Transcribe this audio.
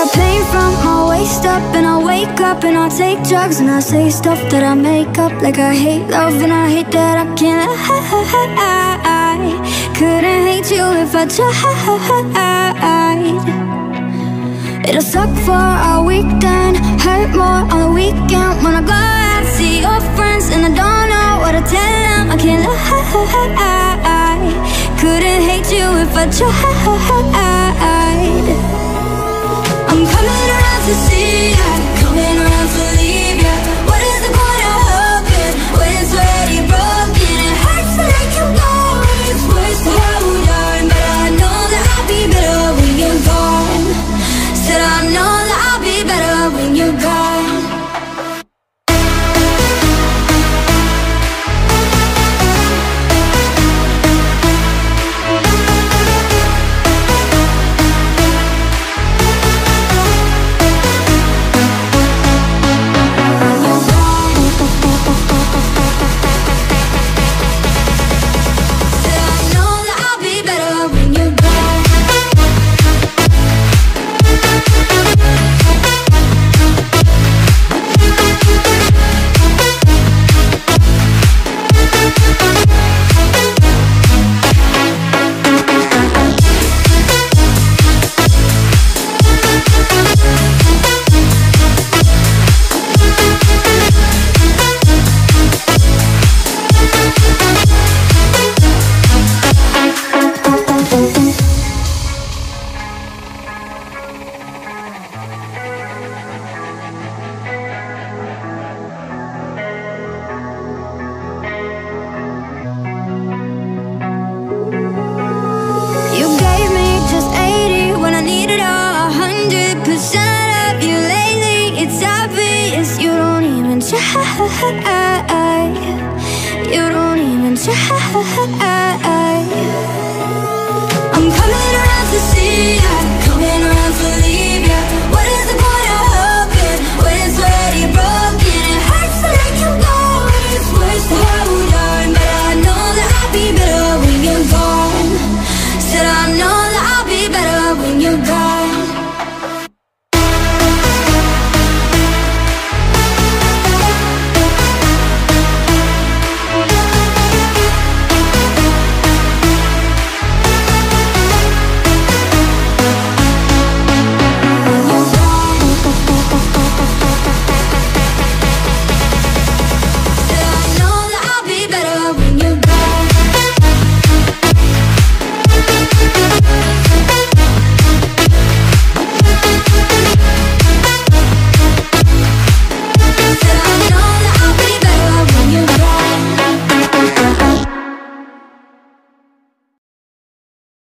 got pain from my waist up, and I wake up and I take drugs, and I say stuff that I make up, like I hate love and I hate that I can't hide. Couldn't hate you if I tried. It'll suck for a weekend, hurt more on the weekend. When I go out, see your friends, and I don't know what to tell them. I can't lie. Couldn't hate you if I tried. I'm coming around to see ya, coming around to leave ya. What is the point of hoping when it's already broken? It hurts to let you go, it's worse to hold on. But I know that I'll be better when you're gone. Said I know that I'll be better when you're gone. You don't even try. I'm coming around to see ya.